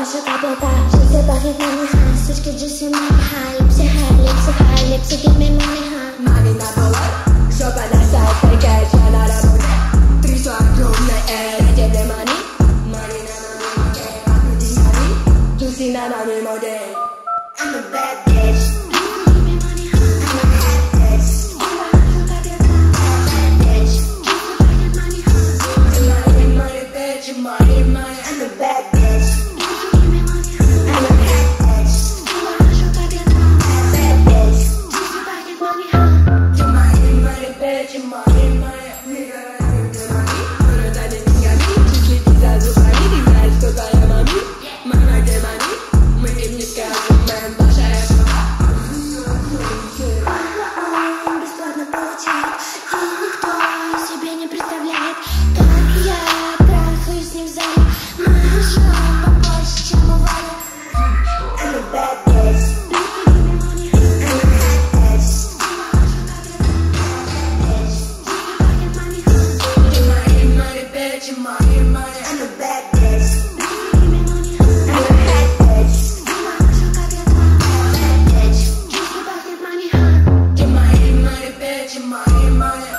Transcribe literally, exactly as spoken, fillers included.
acha capeta, je sais pas get money high. Switch que just your money high. Lips are high, lips are high, lips are give me money high. Money na bola, joga nessa peguei já na mulher. Triso a gruna é de de money. Money na na que a de money. Tu se na na me model. I'm a bad bitch. Give me money high. I'm a bad bitch. Bad bitch. Get money high. Money, money, bitch, money, money. I'm a bad bitch. Give me money high. I'm a bad bitch. Bad bitch. Get money high. Money, money, bitch, money, money. Nigga, money. Pero tá de minha mente, se quiser usar ele, mas tô com a mami. Mama de money, money me cago, man, baixa essa. Бесплатно получает, и никто себе не представляет, как я трахаюсь с ним в зале. Моя жопа побольше, чем у Вали. I'm a bad bitch. Give me money high. I'm a bad bitch. Get money high. Money, money, bitch, money, money. I'm a bad bitch. Give me money high. I'm a bad bitch. Bad bitch. Get money high. Money, money, bitch, money, money.